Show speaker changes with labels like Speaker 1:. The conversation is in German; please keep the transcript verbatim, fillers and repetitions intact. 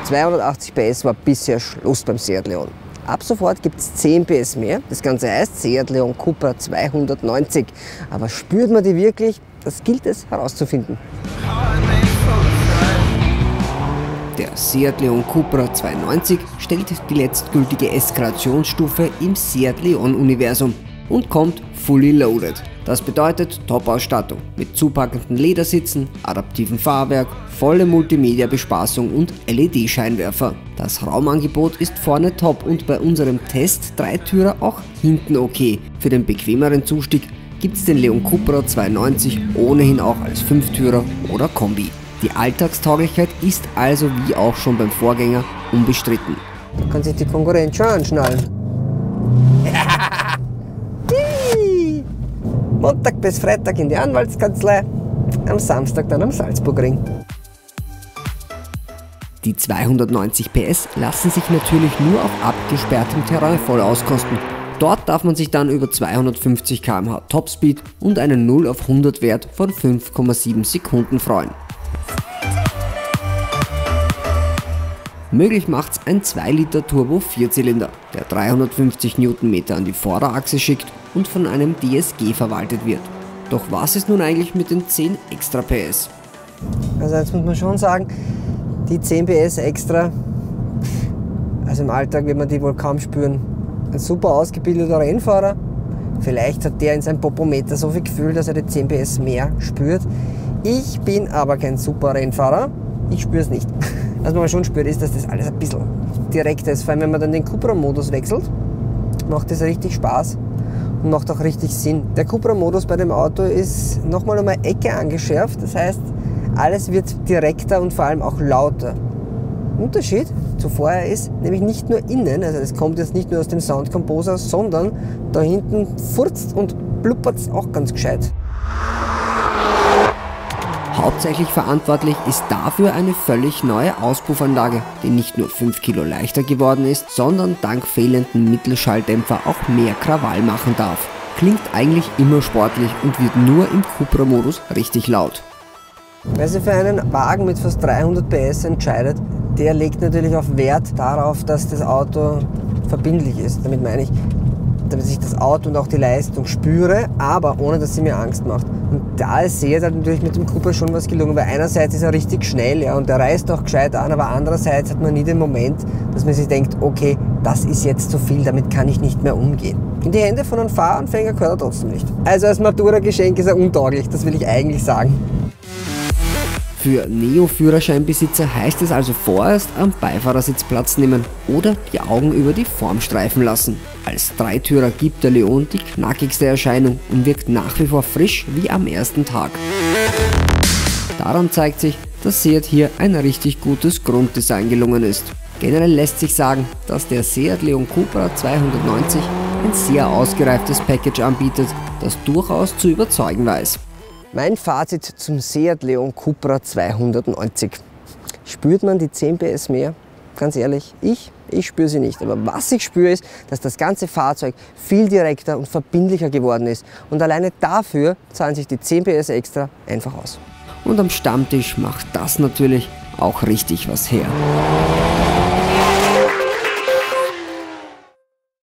Speaker 1: zweihundertachtzig P S war bisher Schluss beim Seat Leon. Ab sofort gibt es zehn P S mehr. Das Ganze heißt Seat Leon Cupra zweihundertneunzig. Aber spürt man die wirklich? Das gilt es herauszufinden. Der Seat Leon Cupra zweihundertneunzig stellt die letztgültige Eskalationsstufe im Seat Leon-Universum und kommt fully loaded. Das bedeutet Top-Ausstattung mit zupackenden Ledersitzen, adaptivem Fahrwerk, volle Multimedia-Bespaßung und L E D-Scheinwerfer. Das Raumangebot ist vorne top und bei unserem Test Dreitürer auch hinten okay. Für den bequemeren Zustieg gibt es den Leon Cupra zweihundertneunzig ohnehin auch als Fünftürer oder Kombi. Die Alltagstauglichkeit ist also wie auch schon beim Vorgänger unbestritten. Da kann sich die Konkurrenz schon anschnallen. Montag bis Freitag in die Anwaltskanzlei, am Samstag dann am Salzburgring. Die zweihundertneunzig P S lassen sich natürlich nur auf abgesperrtem Terrain voll auskosten. Dort darf man sich dann über zweihundertfünfzig Kilometer pro Stunde Topspeed und einen null auf hundert Wert von fünf Komma sieben Sekunden freuen. Möglich macht's ein zwei Liter Turbo Vierzylinder, der dreihundertfünfzig Newtonmeter an die Vorderachse schickt und von einem D S G verwaltet wird. Doch was ist nun eigentlich mit den zehn extra P S? Also jetzt muss man schon sagen, die zehn P S extra, also im Alltag wird man die wohl kaum spüren. Ein super ausgebildeter Rennfahrer, vielleicht hat der in seinem Popometer so viel Gefühl, dass er die zehn P S mehr spürt. Ich bin aber kein super Rennfahrer, ich spüre es nicht. Was man schon spürt, ist, dass das alles ein bisschen direkter ist. Vor allem, wenn man dann den Cupra-Modus wechselt, macht das richtig Spaß und macht auch richtig Sinn. Der Cupra-Modus bei dem Auto ist nochmal um eine Ecke angeschärft. Das heißt, alles wird direkter und vor allem auch lauter. Unterschied zu vorher ist nämlich nicht nur innen, also das kommt jetzt nicht nur aus dem Sound Composer, sondern da hinten furzt und blubbert es auch ganz gescheit. Hauptsächlich verantwortlich ist dafür eine völlig neue Auspuffanlage, die nicht nur fünf Kilo leichter geworden ist, sondern dank fehlenden Mittelschalldämpfer auch mehr Krawall machen darf. Klingt eigentlich immer sportlich und wird nur im Cupra-Modus richtig laut. Wer sich für einen Wagen mit fast dreihundert P S entscheidet, der legt natürlich auch Wert darauf, dass das Auto verbindlich ist. Damit meine ich, damit ich das Auto und auch die Leistung spüre, aber ohne dass sie mir Angst macht. Und da ist Seat halt natürlich mit dem Cupra schon was gelungen, weil einerseits ist er richtig schnell, ja, und der reißt auch gescheit an, aber andererseits hat man nie den Moment, dass man sich denkt, okay, das ist jetzt zu viel, damit kann ich nicht mehr umgehen. In die Hände von einem Fahranfänger gehört er trotzdem nicht. Also als Matura-Geschenk ist er untauglich, das will ich eigentlich sagen. Für Neo-Führerscheinbesitzer heißt es also vorerst am Beifahrersitz Platz nehmen oder die Augen über die Form streifen lassen. Als Dreitürer gibt der Leon die knackigste Erscheinung und wirkt nach wie vor frisch wie am ersten Tag. Daran zeigt sich, dass Seat hier ein richtig gutes Grunddesign gelungen ist. Generell lässt sich sagen, dass der Seat Leon Cupra zweihundertneunzig ein sehr ausgereiftes Package anbietet, das durchaus zu überzeugen weiß. Mein Fazit zum Seat Leon Cupra zweihundertneunzig. Spürt man die zehn P S mehr? Ganz ehrlich, ich, ich spüre sie nicht. Aber was ich spüre ist, dass das ganze Fahrzeug viel direkter und verbindlicher geworden ist. Und alleine dafür zahlen sich die zehn P S extra einfach aus. Und am Stammtisch macht das natürlich auch richtig was her.